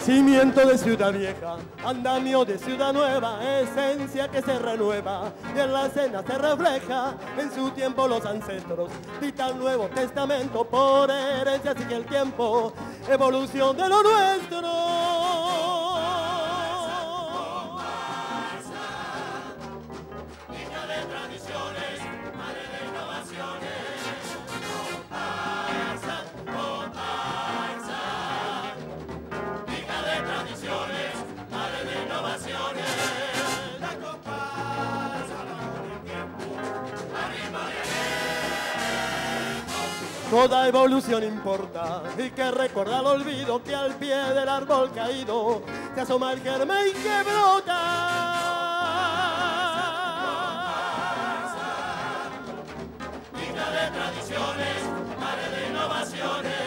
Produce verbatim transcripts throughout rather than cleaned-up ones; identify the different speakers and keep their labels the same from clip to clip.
Speaker 1: Cimiento de ciudad vieja, andamio de ciudad nueva, esencia que se renueva y en la escena se refleja. En su tiempo los ancestros dictan Nuevo Testamento, por herencia sigue el tiempo, evolución de lo nuestro. Toda evolución importa y que recuerda el olvido que al pie del árbol caído se asoma el germen que brota. Hija de tradiciones, madre de innovaciones.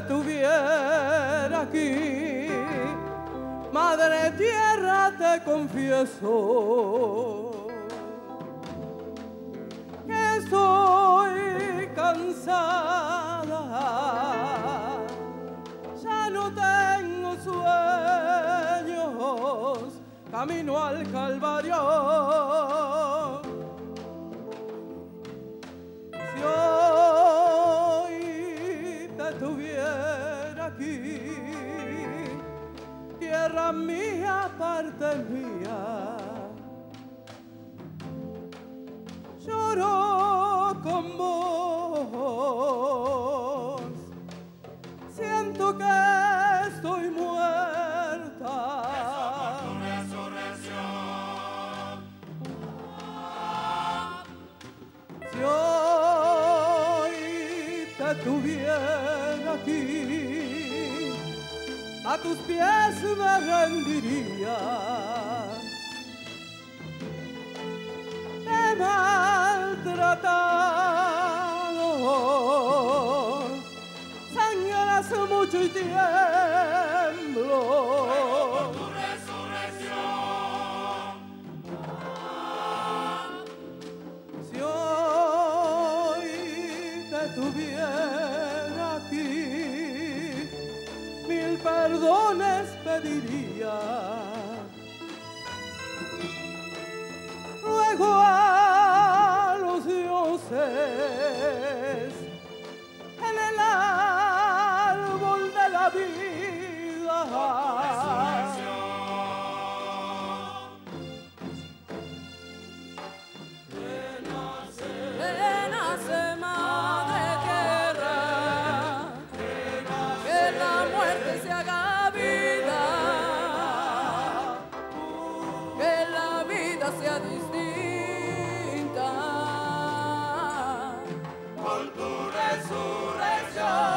Speaker 2: te tuviera aquí, Madre Tierra, te confieso que estoy cansada, ya no tengo sueños, camino al Calvario. Si hoy te tuviera aquí, tierra mía, parte mía, lloro con vos, siento que estoy muerta. Si hoy te tuviera aquí, a tus pies me rendiría. Te he maltratado, sangras mucho y tiemblo. Por tu resurrección. Si hoy te tuviera aquí, mil perdones pediría. Ruego a los dioses en el árbol de la vida.
Speaker 3: Renace, Madre Tierra, que la muerte se haga vida, que la vida sea distinta por tu resurrección.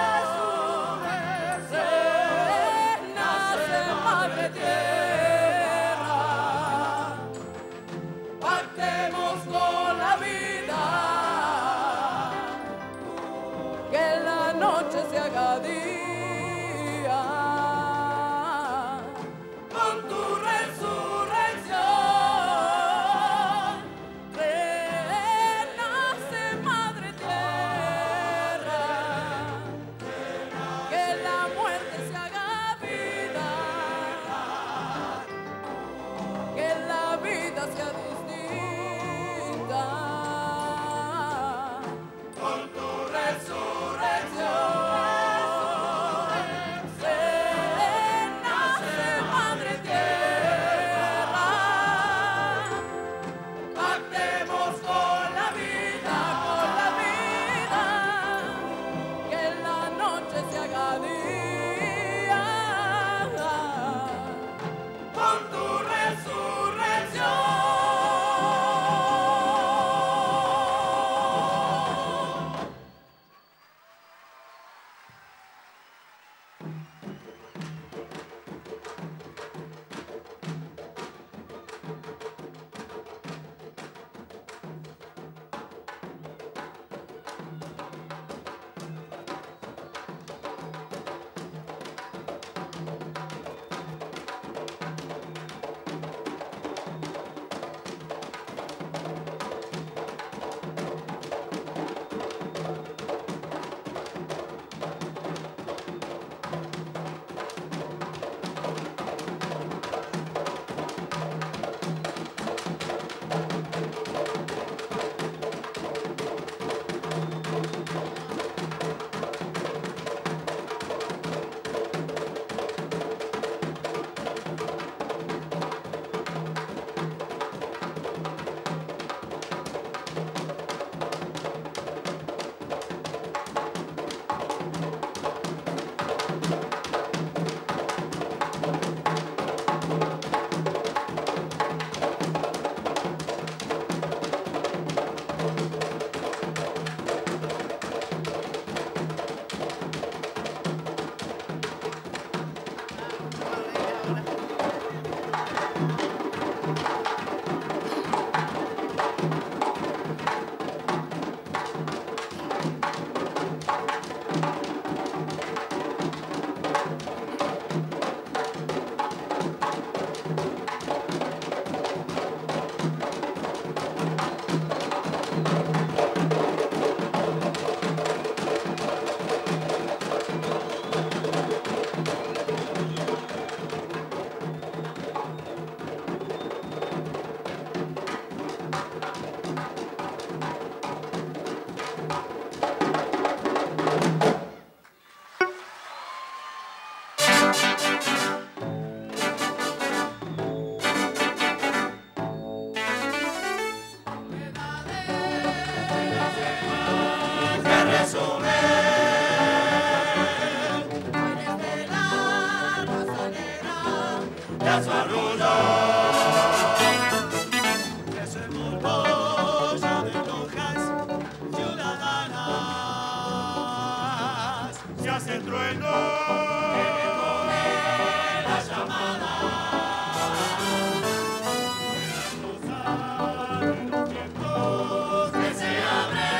Speaker 3: Renace, Madre Tierra, pactemos con la vida, que la noche se haga día con tu resurrección. Renace, Madre Tierra, que la muerte se haga vida,
Speaker 1: a su arrullo. Ese murmullo de lonjas ciudadanas se hace trueno en eco de la llamada. La rosa de los vientos que se abre.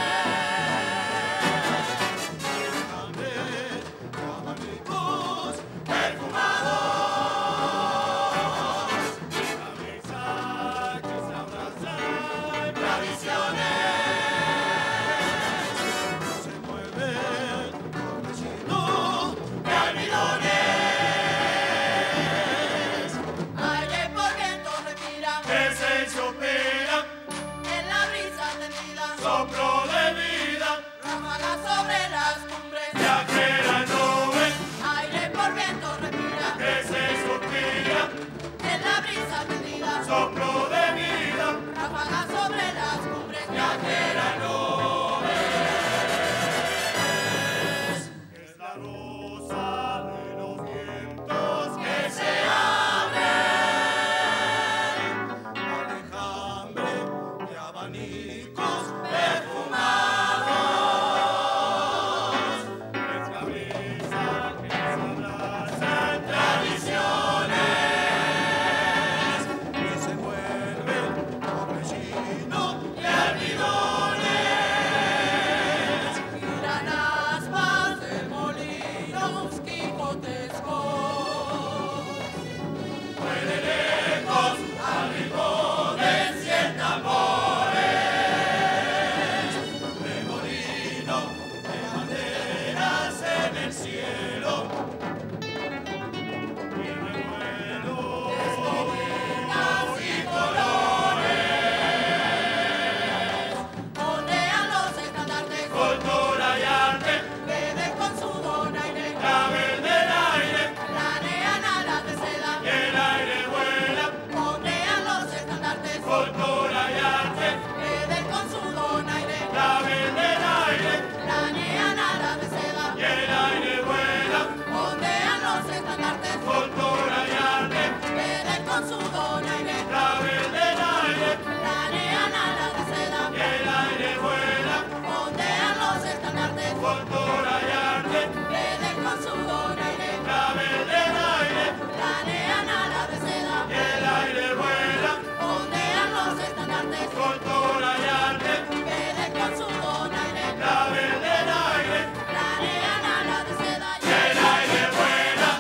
Speaker 1: Soplo de vida,
Speaker 3: ráfaga sobre las cumbres,
Speaker 1: viajera nube,
Speaker 3: aire por viento respira,
Speaker 1: que se suspira,
Speaker 3: en la brisa perdida,
Speaker 1: soplo de vida,
Speaker 3: ráfaga sobre las cumbres,
Speaker 1: viajera nube. Es la rosa de los vientos que se abre, alejandre de abanicos perfumados, es la brisa que se abraza en tradiciones y se vuelve torbellino de almidones.
Speaker 3: giran aspas de molinos quijotescos,
Speaker 1: Huele lejos al ritmo de cien tambores, remolino de banderas en el cielo y renuevos y colores.
Speaker 3: ondean los estandartes,
Speaker 1: Cultura y arte,
Speaker 3: beben con su donaire,
Speaker 1: clavel del aire,
Speaker 3: planean alas de seda,
Speaker 1: y el aire vuela.
Speaker 3: ondean los estandartes,
Speaker 1: Cultura y arte,
Speaker 3: beben con su donaire,
Speaker 1: clavel del aire,
Speaker 3: planean alas de seda,
Speaker 1: y el aire vuela.
Speaker 3: ondean los estandartes,
Speaker 1: Cultura y arte,
Speaker 3: beben con su donaire,
Speaker 1: clavel del aire,
Speaker 3: planean alas de seda,
Speaker 1: y el aire vuela.
Speaker 3: ondean los estandartes,
Speaker 1: Cultura y arte,
Speaker 3: beben con su donaire,
Speaker 1: clavel del aire,
Speaker 3: planean alas de seda,
Speaker 1: y el aire vuela.
Speaker 3: ondean los estandartes,
Speaker 1: Cultura y arte,
Speaker 3: beben con su donaire,
Speaker 1: clavel del aire,
Speaker 3: planean alas de seda,
Speaker 1: y el aire vuela.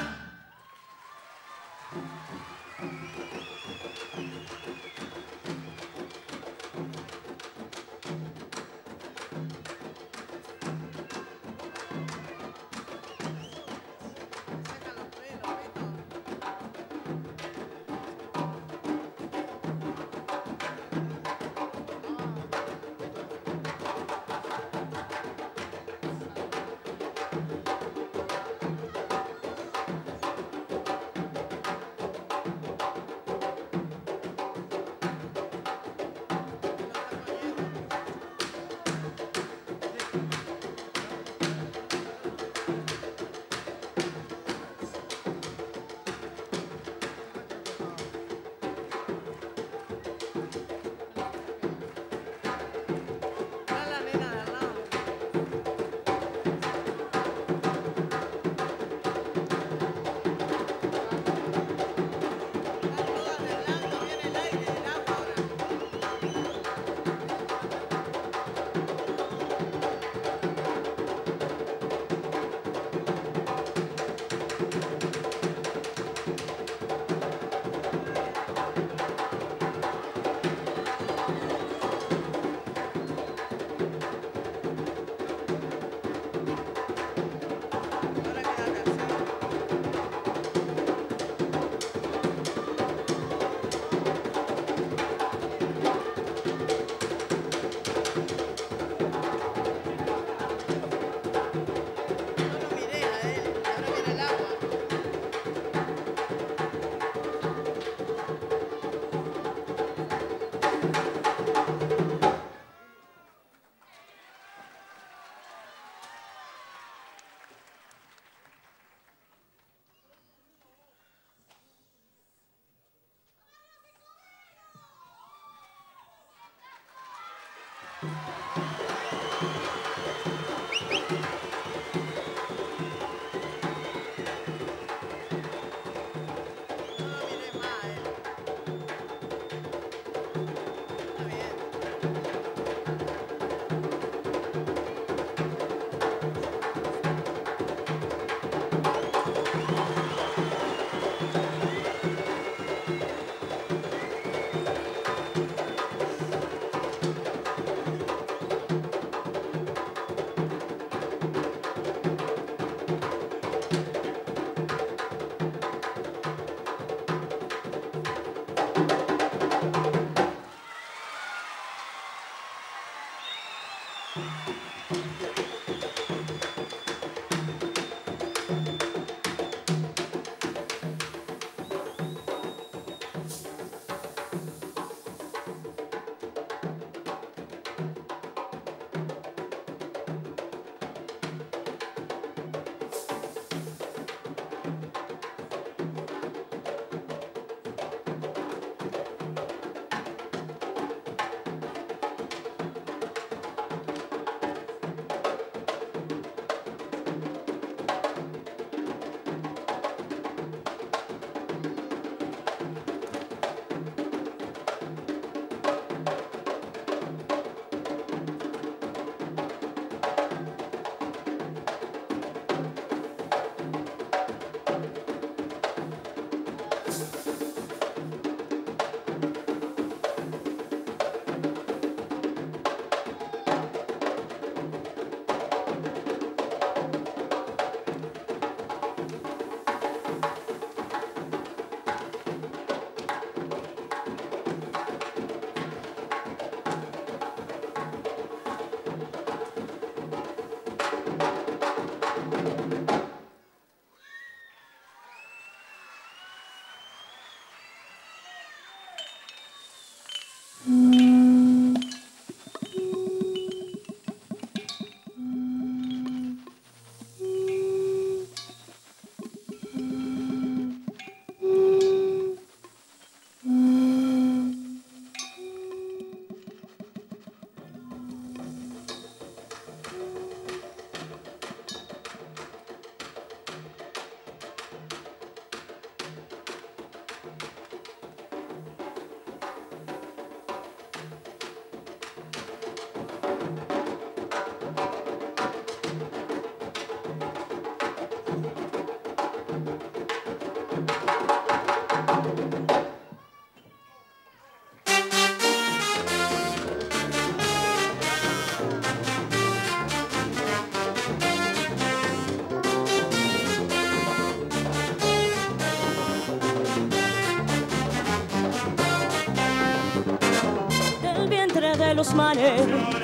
Speaker 4: De los mares,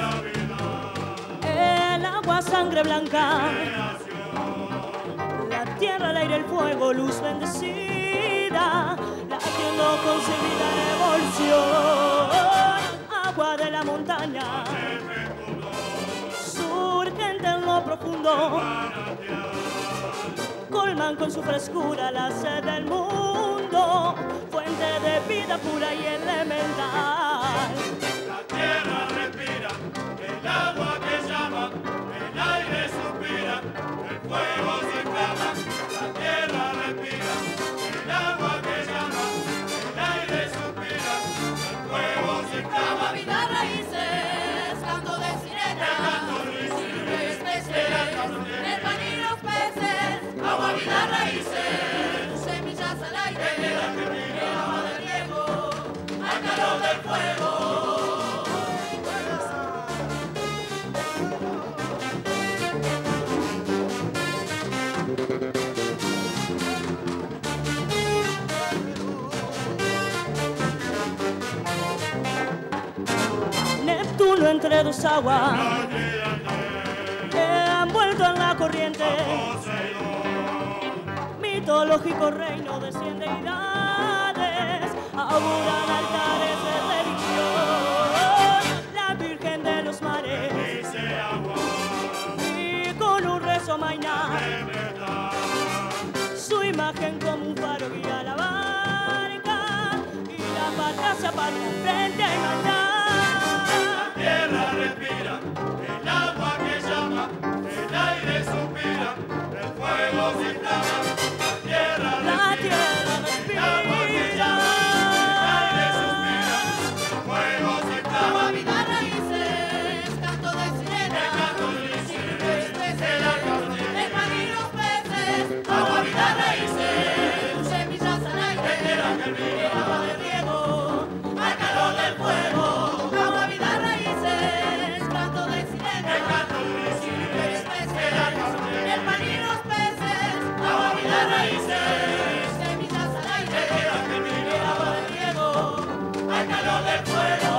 Speaker 4: el agua sangre blanca, la tierra, el aire, el fuego, luz bendecida, latiendo concebida revolución, agua de la montaña, surgente en lo profundo, colman con su frescura la sed del mundo, fuente de vida pura y elemental.
Speaker 5: El agua que llama, el aire suspira, el fuego se clama, la tierra respira. El agua que llama, el aire suspira, el fuego se clama.
Speaker 3: Agua, vida, raíces, canto de sirenas, silbres, peces, el pan y los peces. Agua, vida, raíces, semillas al aire, el agua del riego, al calor del fuego.
Speaker 4: Neptuno entre dos aguas, envuelto en la corriente, mitológico reino de cien deidades, auguran altares de religión, la Virgen de los mares, y con un rezo mainá, su imagen como un faro guía la barca, y la barca se aparta frente a igualdad.
Speaker 5: La tierra respira.
Speaker 3: el agua de riego, al calor del fuego, agua, vida, raíces, canto de sirena, silbes, peces, el pan y los peces, agua, vida, raíces, semillas al aire, el agua de riego, al calor del fuego.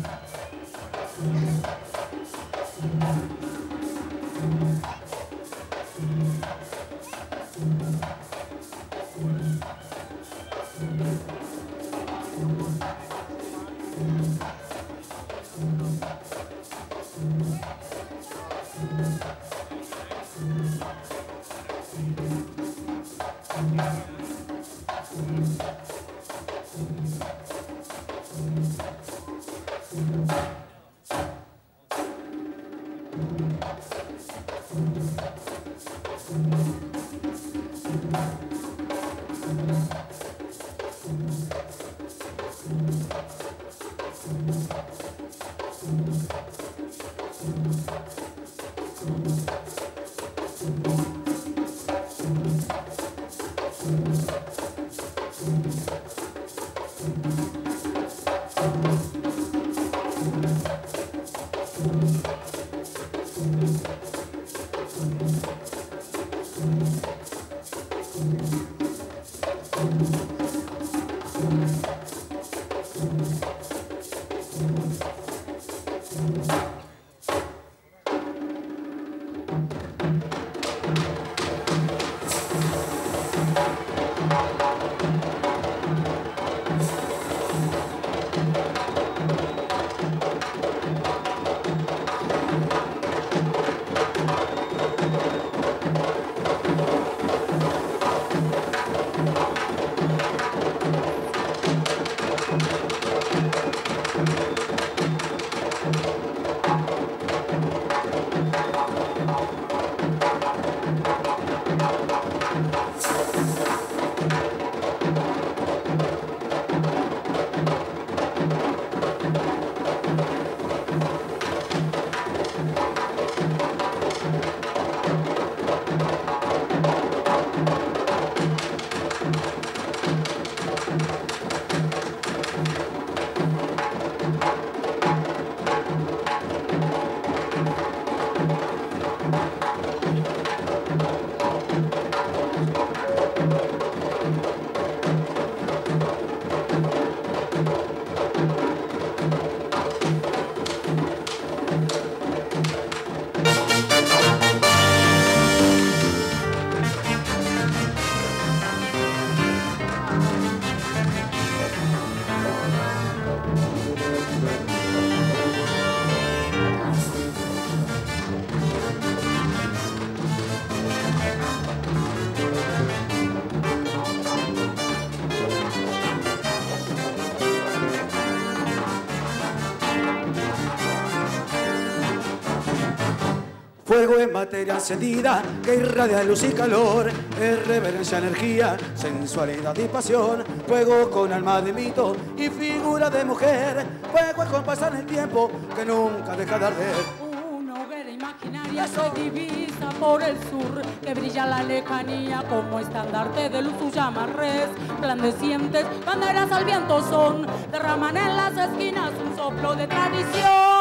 Speaker 6: Fuego es materia encendida que irradia luz y calor, es reverencia, energía, sensualidad y pasión. Fuego con alma de mito y figura de mujer. Fuego es compás en el tiempo que nunca deja de arder.
Speaker 2: Una hoguera imaginaria se divisa por el sur, que brilla la lejanía como estandarte de luz. Sus llamas resplandecientes, banderas al viento son, derraman en las esquinas un soplo de tradición.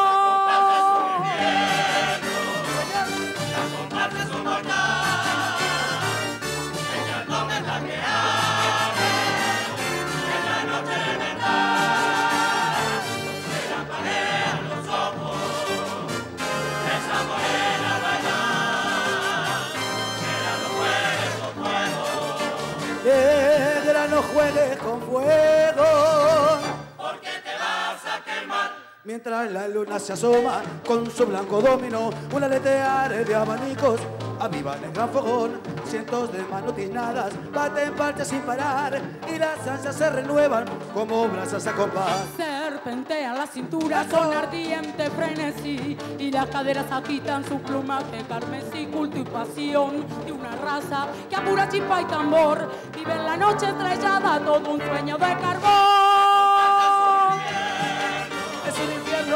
Speaker 6: Negra, no juegues con fuego,
Speaker 5: porque te vas a quemar.
Speaker 6: mientras la luna se asoma con su blanco dominó. Un aletear de abanicos avivan el gran fogón. Cientos de manos tiznadas baten parches sin parar y las ansias se renuevan como brasas a compás.
Speaker 2: Serpentean la cintura con ardiente frenesí y las caderas agitan su plumaje carmesí. Culto y pasión de una raza que a pura chispa y tambor vive en la noche estrellada todo un sueño de carbón.
Speaker 6: Es un infierno.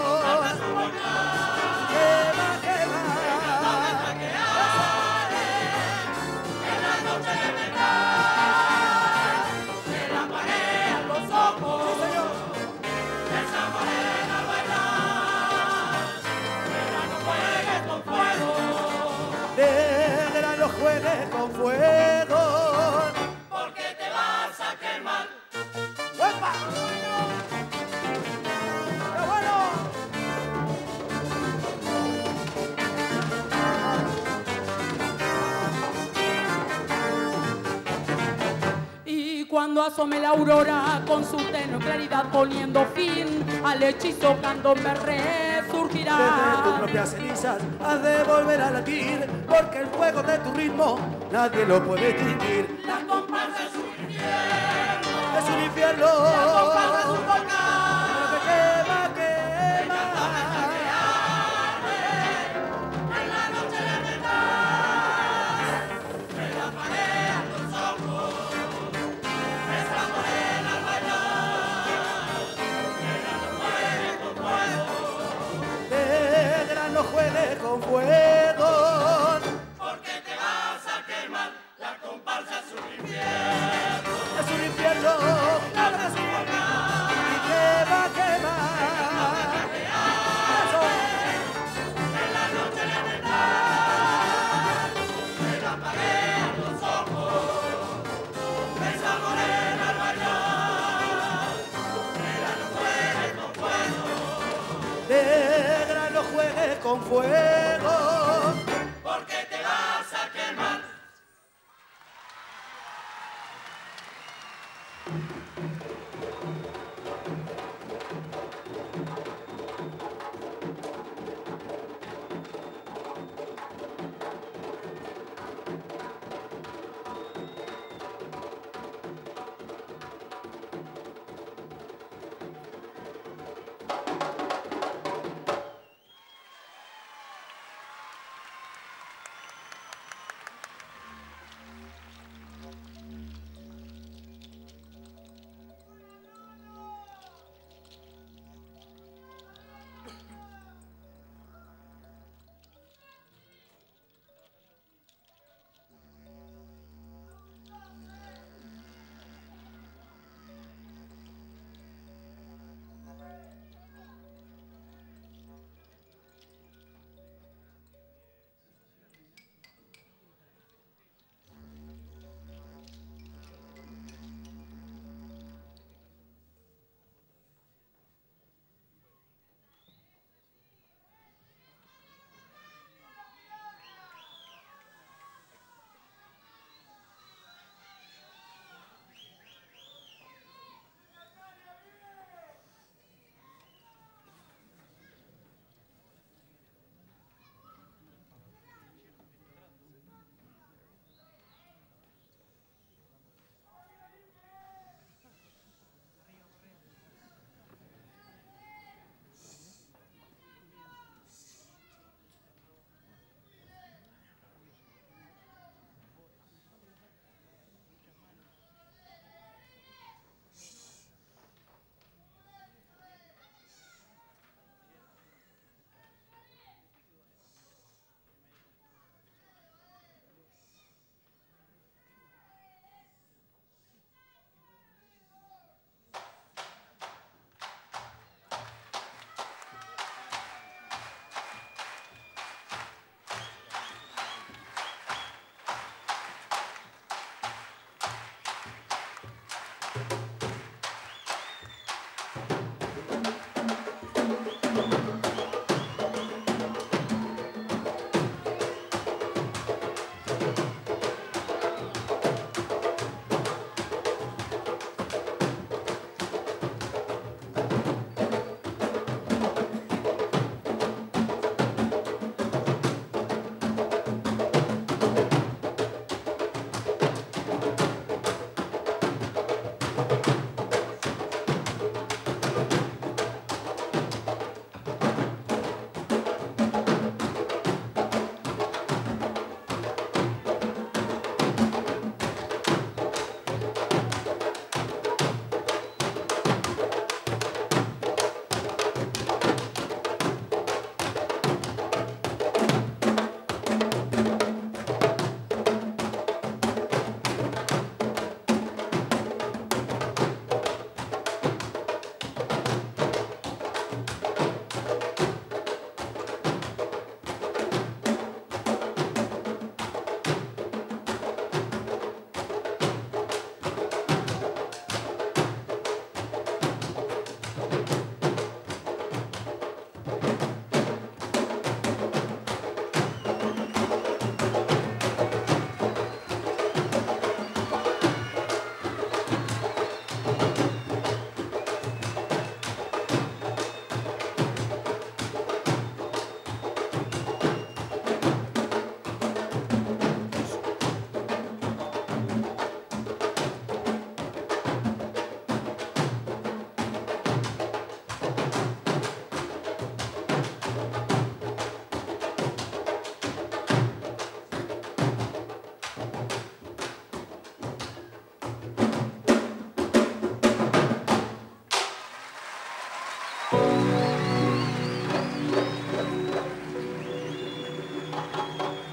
Speaker 6: Quema, quema.
Speaker 5: En la noche de verdad, se la marean los ojos.
Speaker 6: Sí, señor.
Speaker 5: Esa morena bailar, pero no juegues con fuego,
Speaker 6: Negra, no juegues con fuego.
Speaker 5: porque te vas a quemar.
Speaker 6: ¡Uepa! ¡Qué bueno!
Speaker 2: Cuando asome la aurora con su tenue claridad poniendo fin al hechizo candombe resurgirá.
Speaker 6: Desde tus propias cenizas has de volver a latir, porque el fuego de tu ritmo nadie lo puede extinguir.
Speaker 3: La comparsa es un infierno.
Speaker 6: Es un infierno.
Speaker 3: La comparsa es un volcán.
Speaker 6: Que quema, quema.
Speaker 3: En la noche de verdad, me la marean los ojos, esa morena al bailar, ella no muere con fuego,
Speaker 6: Negra, no juegues con fuego.
Speaker 3: porque te vas a quemar, la comparsa es un infierno.
Speaker 6: Es un infierno. Ahora sí. Y quema, quema. Eso.
Speaker 3: En la noche de verdad, me la marean los ojos, esa morena al bailar, ella no muere con fuego.
Speaker 6: Negra, no juegues con fuego.
Speaker 3: Porque te vas a quemar.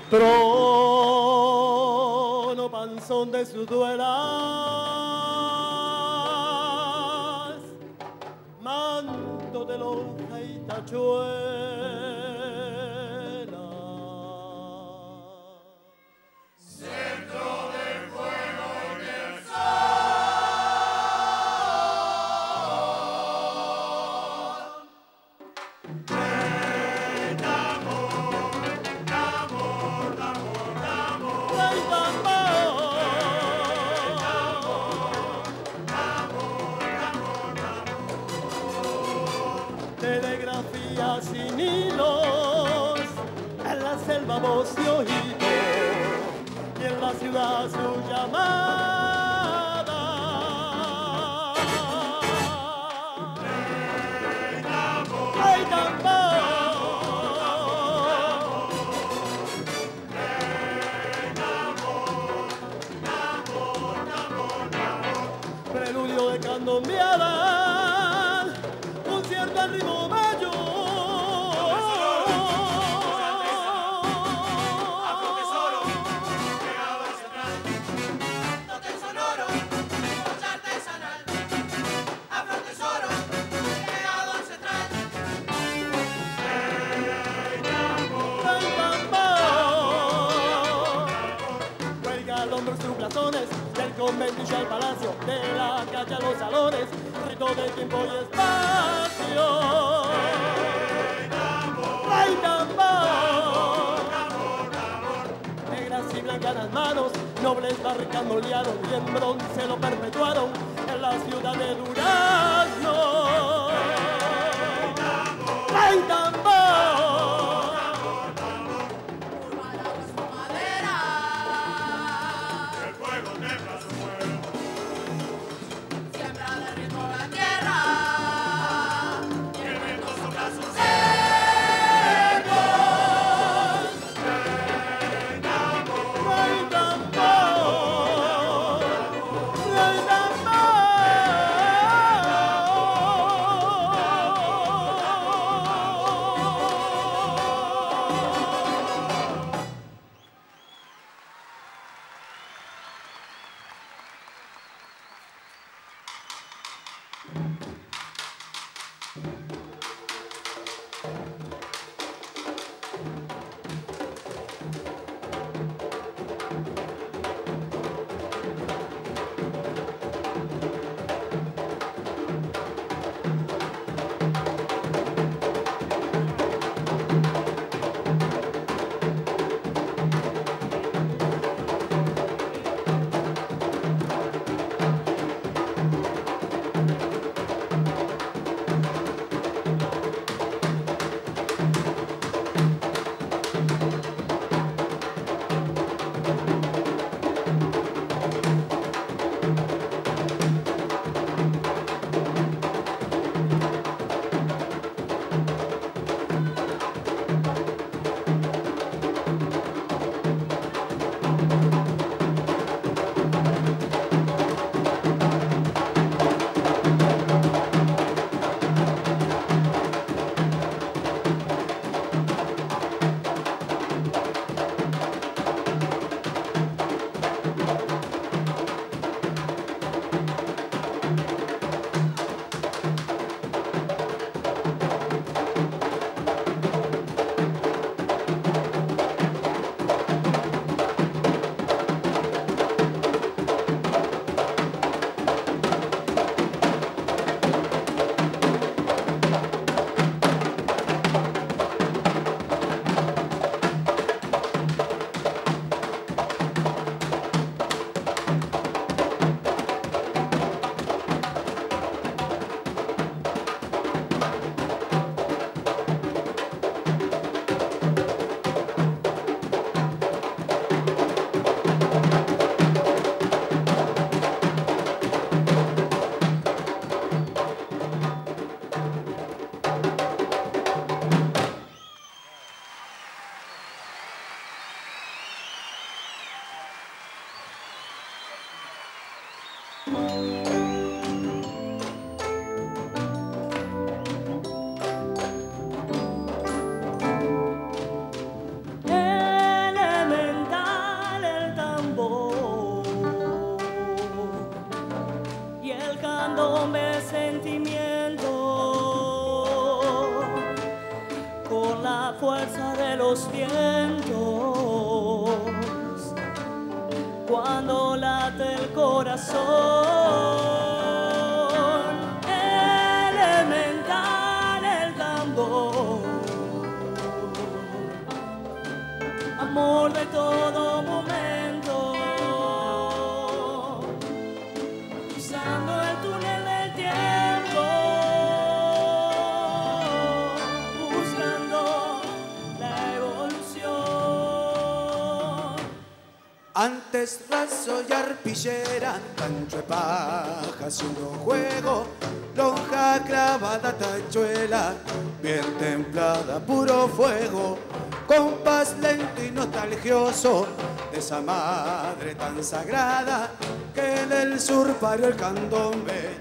Speaker 1: trono panzón de sus duelas, manto de lonja y tachuela.
Speaker 5: Centro de fuego en el
Speaker 1: Telegrafía sin hilos, en la selva voz y oído, y en la ciudad su llamada. ¡Ay, tambor! Preludio de candombeada, concierto al ritmo bello.
Speaker 5: Afro-tesoro, pegado al central. Toque sonoro, noche artesanal. Afro-tesoro, pegado al central.
Speaker 1: ¡Ay, tambor! Cuelga al hombro sus blasones, del conventillo al palacio, de la calle a los salones, rito de tiempo y espacio. ¡Ay, tambor! Negras y blancas las manos, nobles barricando liaron y en bronce lo perpetuaron en la ciudad de Durazno. ¡Ay, tambor!
Speaker 3: Urbana es su madera.
Speaker 5: El fuego templa su fuego.
Speaker 3: Siembra de ritmo la tierra.
Speaker 5: Y el viento sopla sus
Speaker 1: ¡Ay, tambor! ¡Ay, tambor!
Speaker 4: con la fuerza de los vientos. Cuando late el corazón, elemental el tambor, amor de todo momento, cruzando el túnel del tiempo, buscando la evolución.
Speaker 6: Antes raso y arpillera, cancho de paja, haciendo juego, lonja clavada, tachuela, bien templada, puro fuego, compás lento y nostalgioso de esa madre tan sagrada que en el sur parió el candombe.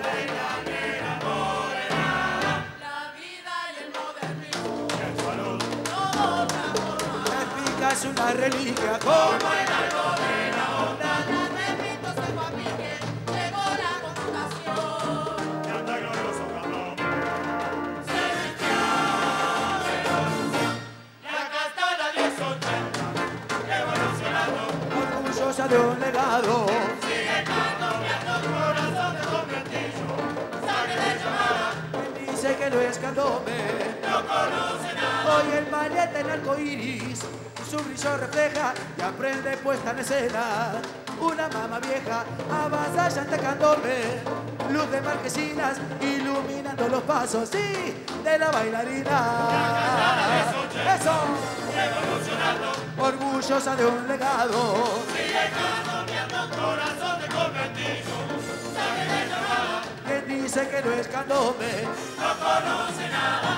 Speaker 3: La vida y el modernismo,
Speaker 6: La pica es una reliquia como el algo de la onda.
Speaker 3: los mitos se fabriquen, llegó la computación.
Speaker 5: Y anda glorioso cabrón.
Speaker 3: Se vistió de evolución.
Speaker 5: Y acá está la diez ochenta, evolucionando.
Speaker 6: Orgullosa de un legado,
Speaker 3: Sigue cambiando,
Speaker 5: Corazón de conventillo,
Speaker 3: sangre de llamada,
Speaker 6: quien dice que no es candombe.
Speaker 5: no conoce nada.
Speaker 6: Hoy el maleta en arco iris, su brillo refleja y aprende puesta en escena. Una mama vieja avasalla ante candombe, luz de marquesinas iluminando los pasos, sí, de la bailarina. ¡Eso!
Speaker 5: Evolucionando,
Speaker 6: Orgullosa de un legado,
Speaker 5: sigue cambiando. Corazón de conventillo, sangre de llamada,
Speaker 6: quien dice que no es candombe.
Speaker 5: no conoce nada.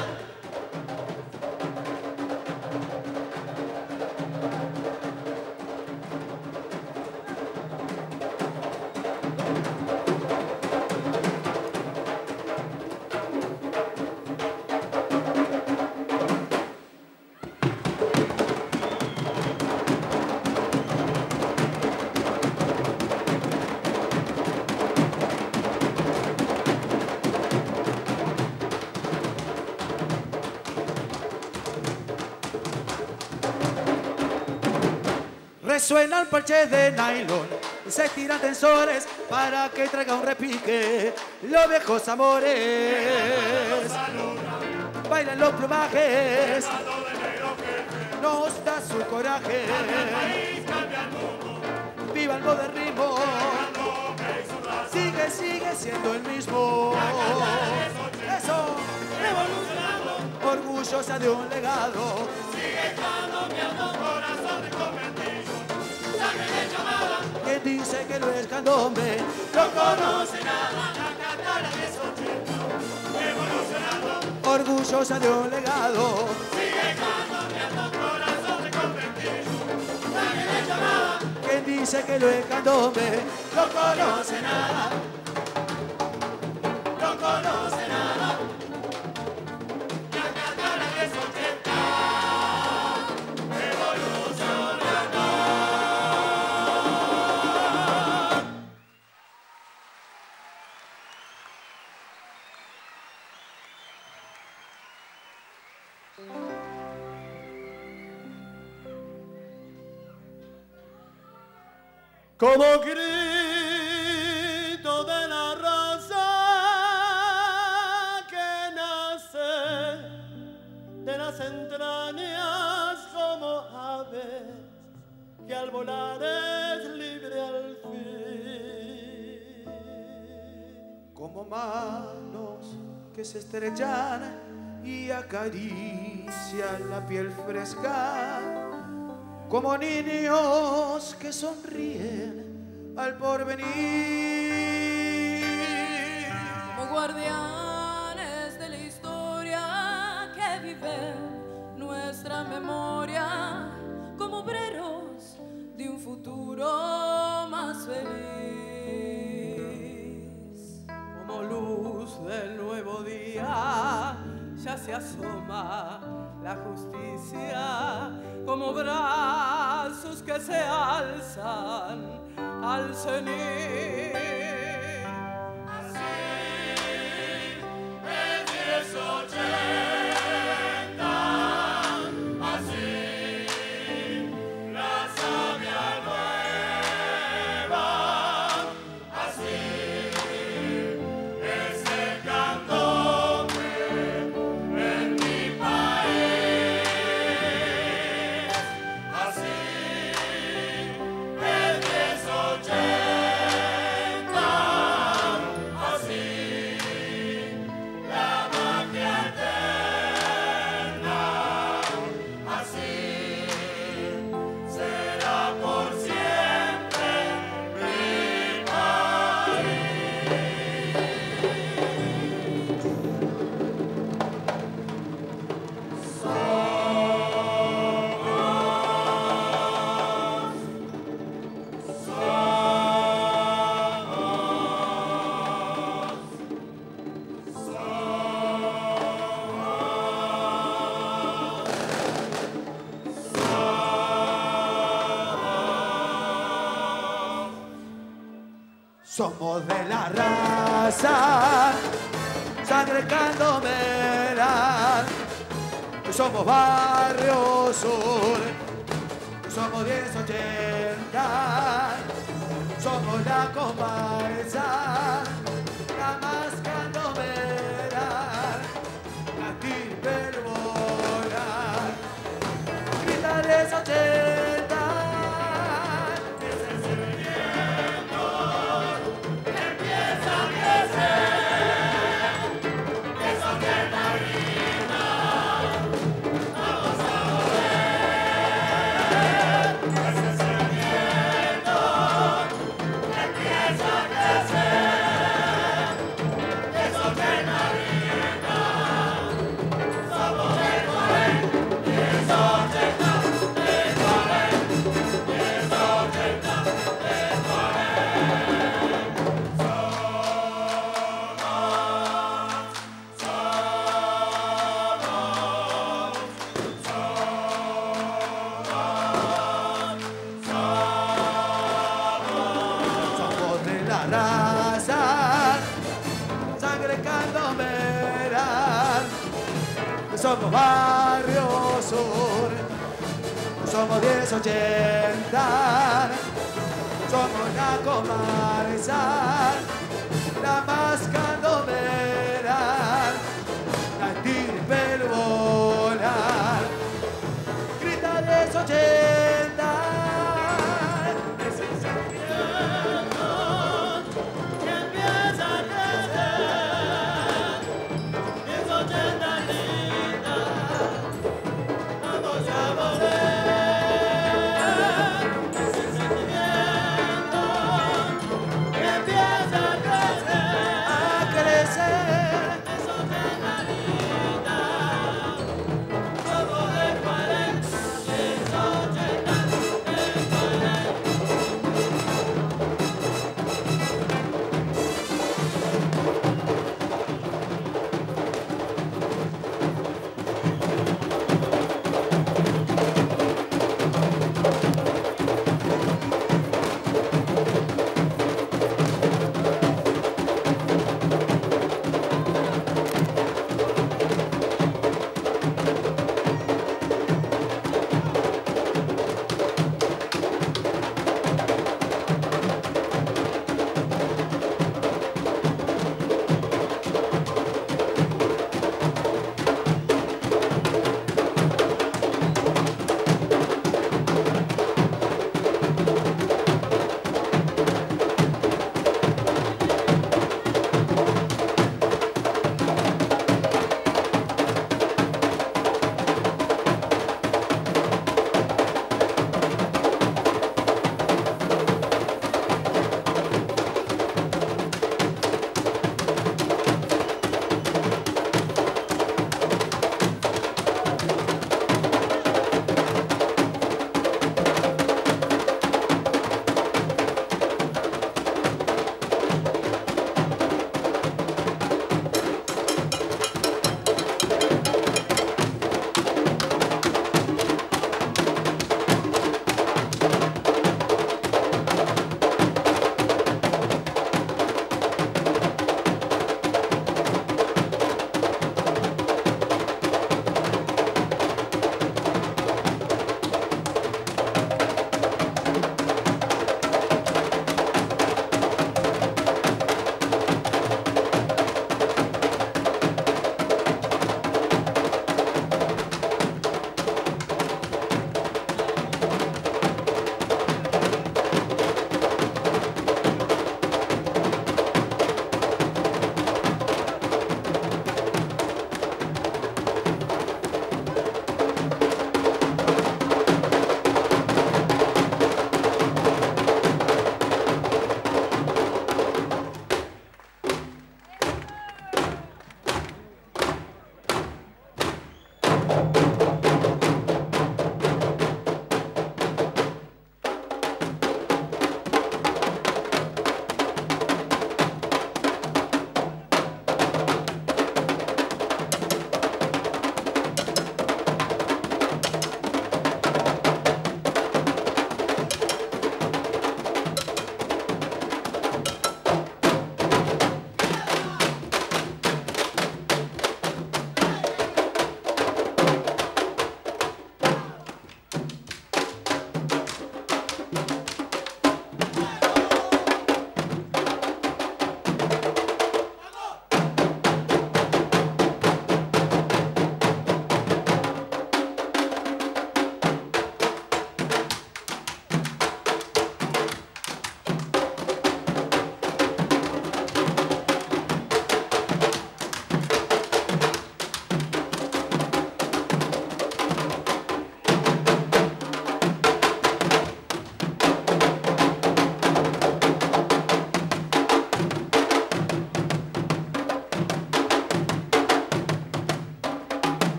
Speaker 6: Resuenan parches de nylon, se tiran tensores para que traiga un repique. Los viejos amores bailan los plumajes, nos da su coraje. Viva el modernismo, sigue, sigue siendo el mismo. Eso, revolucionando, orgullosa de un legado. Quien dice que no es candombe, no conoce nada. Orgullosa de un legado. Quien dice que no es candombe, no conoce nada. No conoce nada.
Speaker 1: Como grito de la raza que nace de las entrañas, como ave que al volar es libre al fin.
Speaker 6: Como manos que se estrechan y acarician la piel fresca, como niños que sonríen al porvenir.
Speaker 2: Como guardianes de la historia que vive nuestra memoria, como obreros de un futuro más feliz.
Speaker 7: Como luz del nuevo día ya se asoma la justicia, como brazos que se alzan al cenit.
Speaker 5: Así, el diez ochenta
Speaker 6: Somos de la raza, sangre candomera. Somos Barrio Sur, somos diez ochenta, somos la comparsa, la más candomera, la timberbola, grita diez ochenta. Somos Barrio Sur, somos diez ochenta, somos la comparsa, la más candomera.